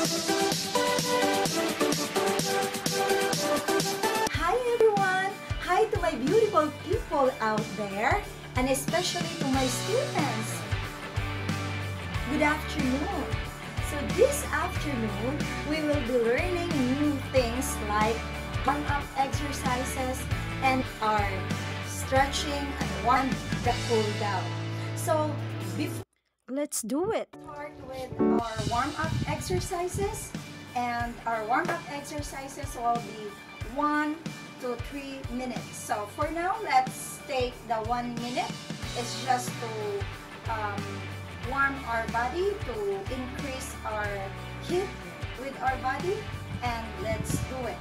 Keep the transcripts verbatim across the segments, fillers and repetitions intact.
Hi everyone! Hi to my beautiful people out there, and especially to my students. Good afternoon. So this afternoon, we will be learning new things like warm-up exercises and our stretching and one the cool down. So before let's do it. Start with our warm-up exercises, and our warm-up exercises will be one to three minutes. So for now, let's take the one minute. It's just to um, warm our body, to increase our heat with our body, and let's do it.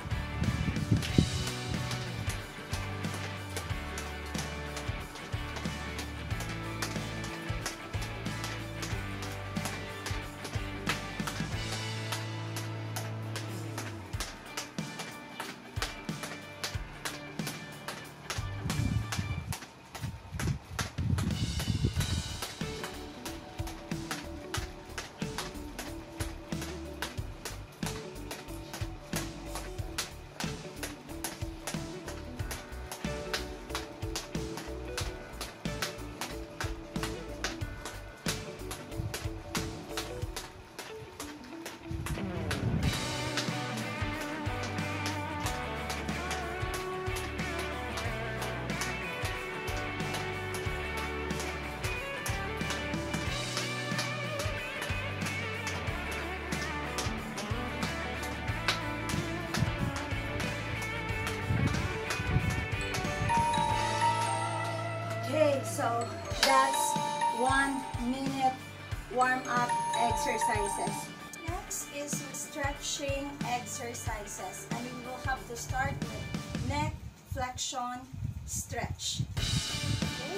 Okay, so that's one minute warm-up exercises. Next is stretching exercises, and we will have to start with neck flexion stretch. Okay,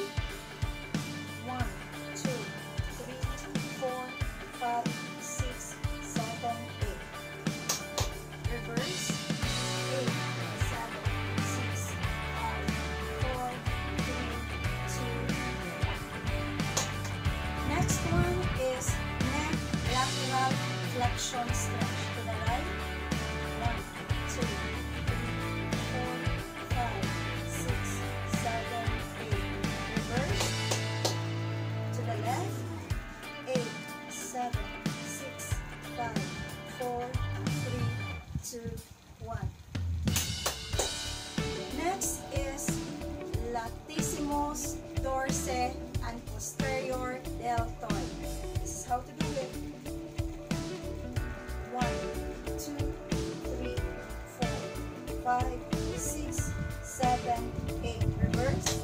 one, two, three, four, five, six, seven, eight. Reverse. Eight, seven, six, five, four, three, two, one. Next one is neck lateral flexion stretch. To the right. One, two, three, four, five, six, seven, eight. Reverse. To the left. Eight, seven, six, five, four, three, two, one. Next is latissimus dorsi and posterior deltoid. This is how to do it. One, two, three, four, five, six, seven, eight. Reverse.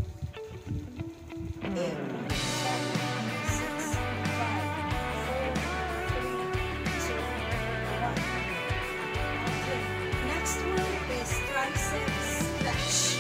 Eight, seven, six, five, four, three, two, one. Okay. Next one is tricep stretch.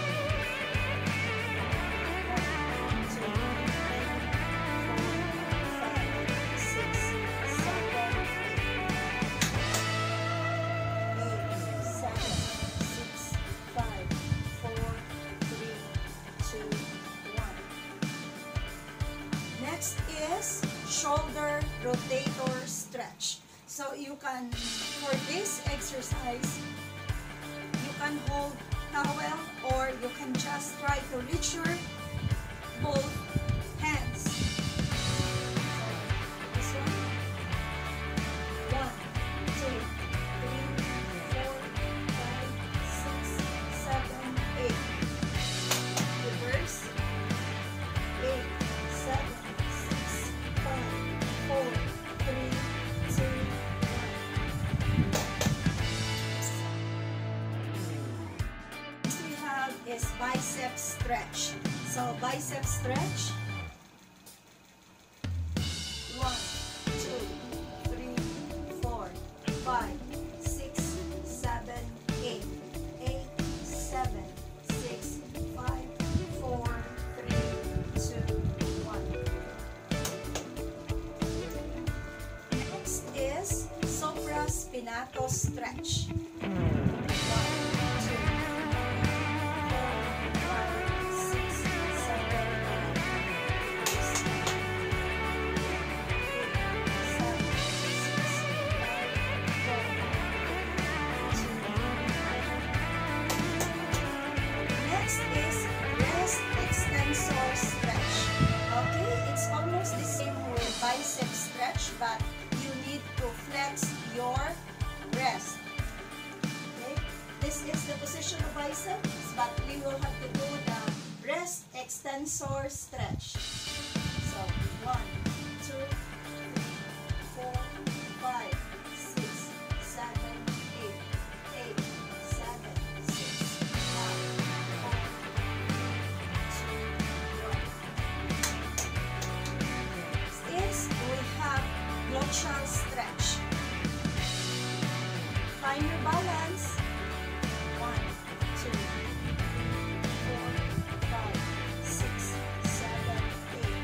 Next is shoulder rotator stretch. So you can, for this exercise, you can hold towel or you can just try to reach your both hands. So this one. One, two, three, four, five, six, seven, eight. Reverse. Eight, seven, six, five, four, three, two, one. Next we have is bicep stretch. So bicep stretch. One, two, three, four, five, six, seven, eight. Eight, seven, six, five, four, three, two, one. Next is supraspinatus stretch. Six, biceps, but we will have to do the breast extensor stretch. So one, two, three, four, five, six, seven, eight, eight, seven, six, five, four, two, one. Next is we have gluteal stretch. Find your balance. One, two, three, four, five, six, seven, eight.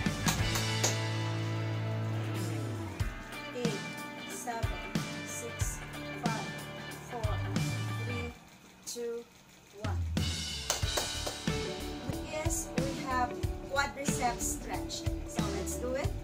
Eight, seven, six, five, four, three, two, one. Yes, we have quadriceps stretch. So let's do it.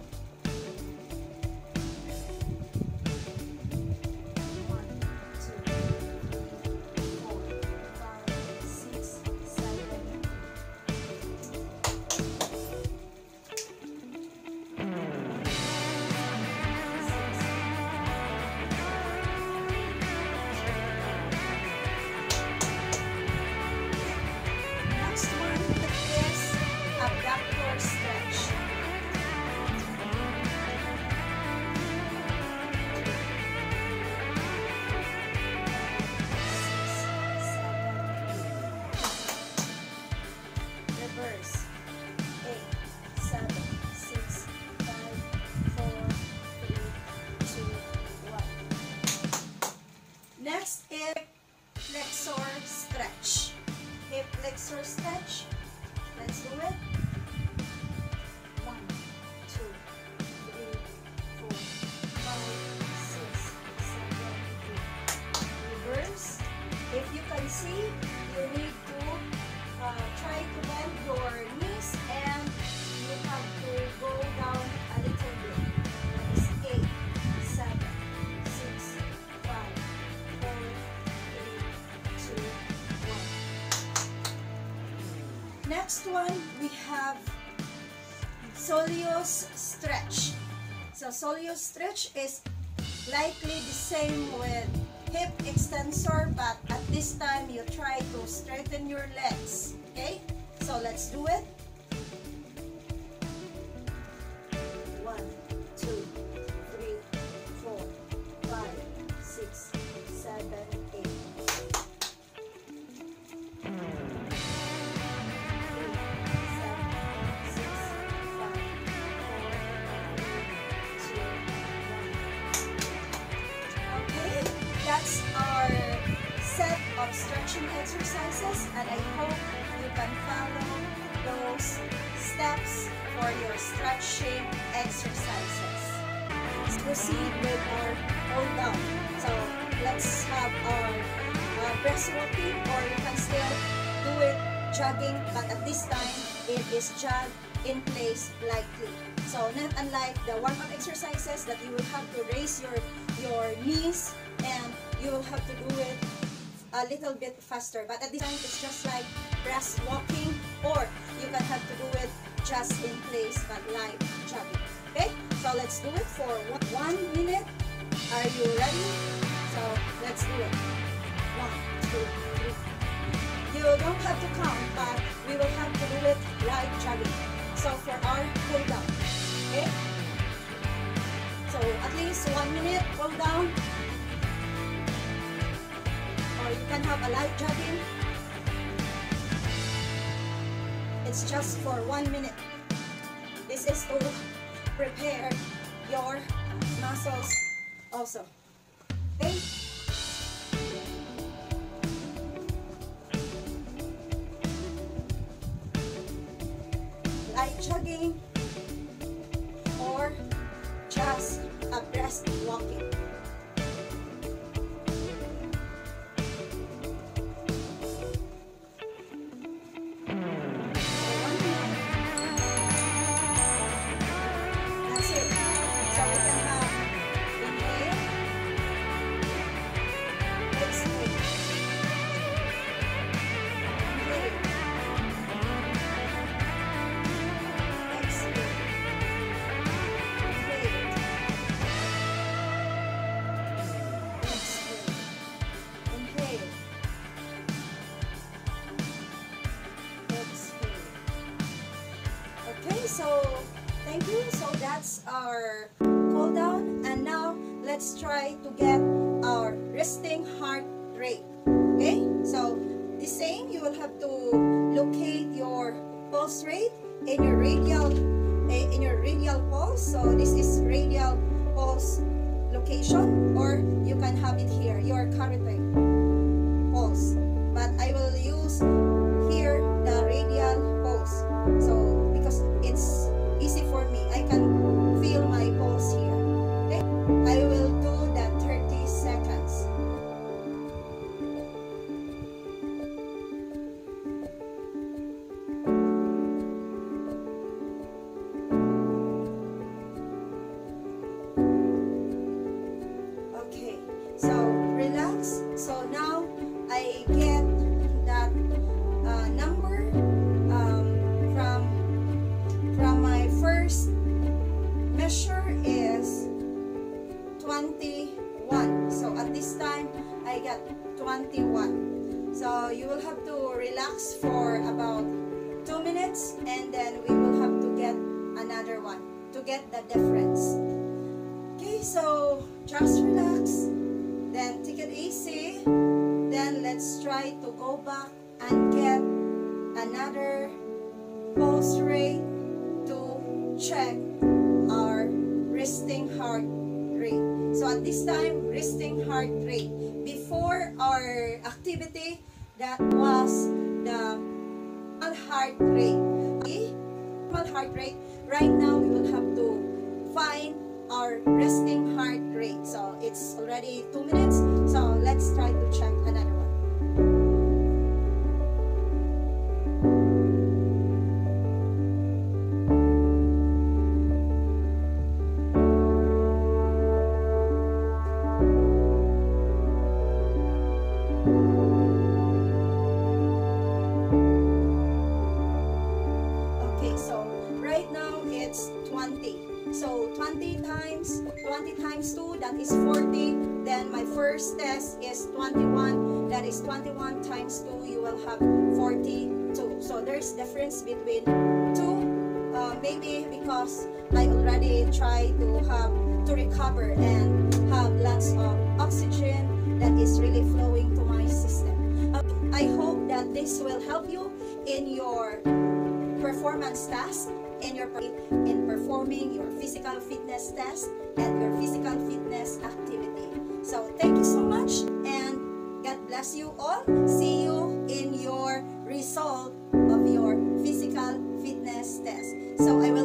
Next is flexor stretch. Hip flexor stretch. Let's do it. One, two, three, four, five, six, seven, eight. Reverse. If you can see, you need to uh, try to bend your knees and you have to go down a little bit. That is eight, seven, six, five, four, three, two, one. Next one, we have soleus stretch. So soleus stretch is likely the same with hip extensor, but at this time you try to straighten your legs. Okay, so let's do it. One, two, three, four, five, six, seven, eight. That's our set of stretching exercises, and I hope you can follow those steps for your stretching exercises. Let's proceed with our hold down. So let's have our uh, breast walking, or you can still do it jogging, but at this time it is jog in place lightly. So not unlike the warm-up exercises that you will have to raise your your knees and you will have to do it a little bit faster, but at this time it's just like breast walking, or you can have to do it just in place but light jogging. Okay, so let's do it for one minute. Are you ready? So let's do it. One, two, three. You don't have to count, but we will have to do it light jogging. So for our pull down, okay, so at least one minute pull down, or you can have a light jogging. It's just for one minute. This is to prepare your muscles also. Okay? Light jogging or just a breast walking. Exhale. you. So that's our cool down. And now let's try to get our resting heart rate. Okay, so the same, you will have to locate your pulse rate in your radial in your radial pulse. So this is radial pulse location, or you can have it here, your carotid pulse. But I will use here the radial pulse. So because it's easy for me, I can feel my pulse here. Okay, I will do that thirty seconds. Okay, so relax. So now I get that uh, number um, from from my first measure is twenty-one. So at this time I got twenty-one. So you will have to relax for about two minutes, and then we will have to get another one to get the difference. Okay, so just relax, then take it easy. Then let's try to go back and get another pulse rate to check our resting heart rate. So at this time, resting heart rate. Before our activity, that was the heart rate. Okay? Heart rate. Right now, we will have to find our resting heart rate. So it's already two minutes. So let's try to check another one. Okay, so right now it's twenty. So twenty times twenty times two, that is forty. Then my first test is twenty-one. That is twenty-one times two, you will have forty-two. So there's difference between two. Uh, maybe because I already tried to have to recover and have lots of oxygen that is really flowing to my system. Uh, I hope that this will help you in your performance task, in your in performing your physical fitness test and your physical fitness activity. So thank you so much, and God bless you all. See you in your result of your physical fitness test. So I will